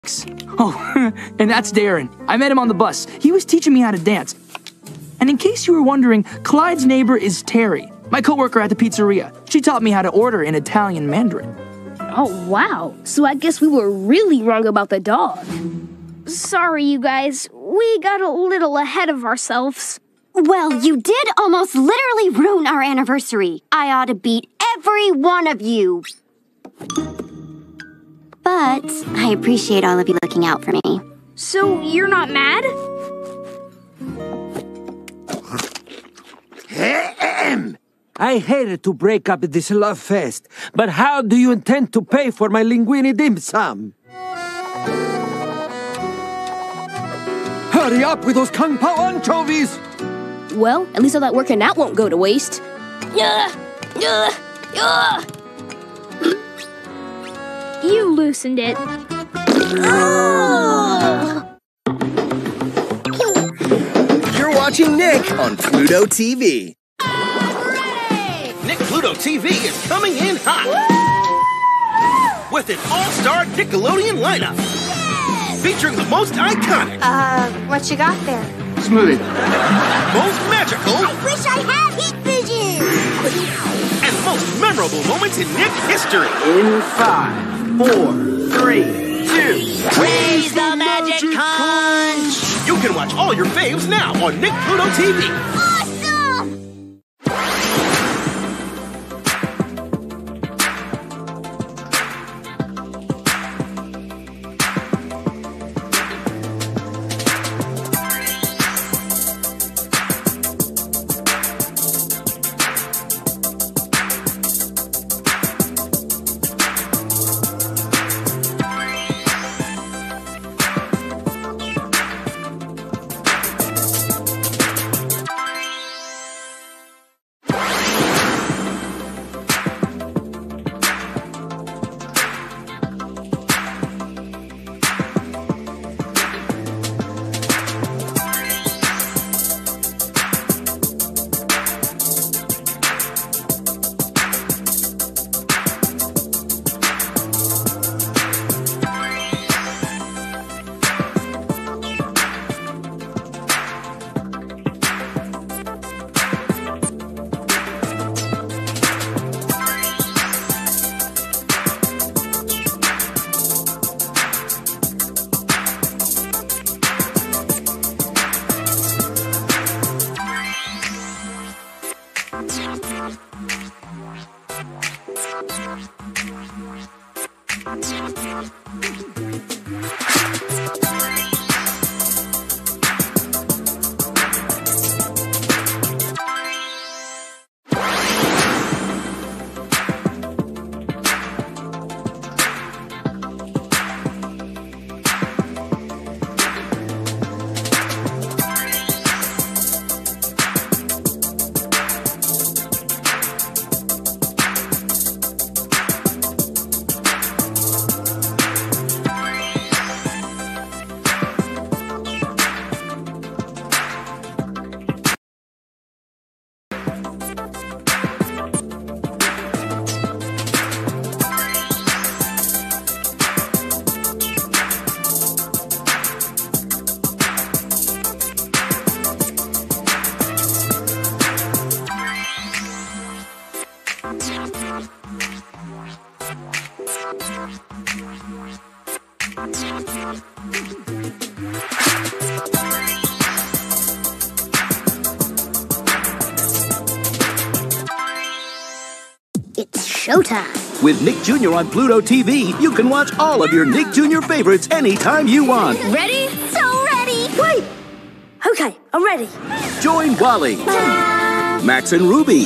Oh, and that's Darren. I met him on the bus. He was teaching me how to dance. And in case you were wondering, Clyde's neighbor is Terry, my coworker at the pizzeria. She taught me how to order in Italian Mandarin. Oh, wow. So I guess we were really wrong about the dog. Sorry, you guys. We got a little ahead of ourselves. Well, you did almost literally ruin our anniversary. I ought to beat every one of you. But I appreciate all of you looking out for me. So you're not mad? I hated to break up this love fest, but how do you intend to pay for my linguine dim sum? Hurry up with those Kung Pao anchovies! Well, at least all that work and that won't go to waste. You loosened it. You're watching Nick on Pluto TV. Nick Pluto TV is coming in hot with an all-star Nickelodeon lineup featuring the most iconic, What you got there? Smoothie. most magical, I wish I had heat vision! and most memorable moments in Nick history. In 5, 4, 3, 2. Raise the magic conch! You can watch all your faves now on Nick Pluto TV. Awesome! It's showtime. With Nick Jr. on Pluto TV, you can watch all of your Nick Jr. favorites anytime you want. Ready? So ready! Wait! Okay, I'm ready. Join Wally, Max and Ruby,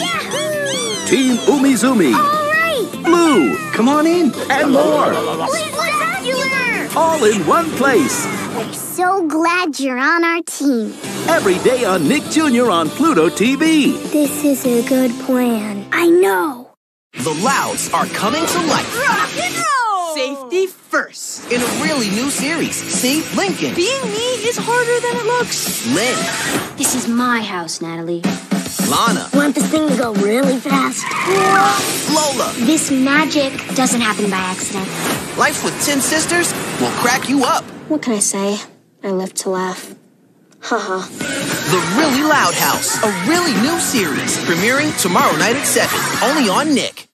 Team Umizoomi, All right! Blue, Come on in. and more. Spectacular! All in one place. We're so glad you're on our team. Every day on Nick Jr. on Pluto TV. This is a good plan. I know. The Louds are coming to life Rock and roll! Safety first in a really new series. See, Lincoln. Being me is harder than it looks. Lynn. This is my house, Natalie. Lana. Want this thing to go really fast? Lola. This magic doesn't happen by accident. Life with 10 sisters will crack you up. What can I say? I live to laugh. Haha. The Really Loud House, a really new series, premiering tomorrow night at 7, only on Nick.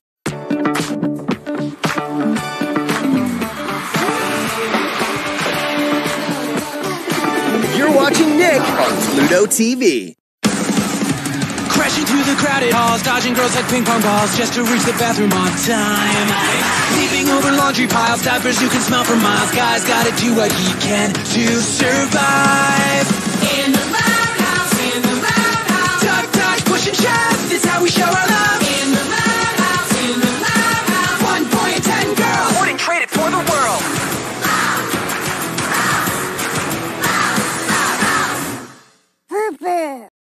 You're watching Nick on Pluto TV. Crashing through the crowded halls, dodging girls like ping pong balls just to reach the bathroom on time. Leaping over laundry piles, diapers you can smell for miles. Guys gotta do what he can to survive. In the loud house, duck, duck, push and shove.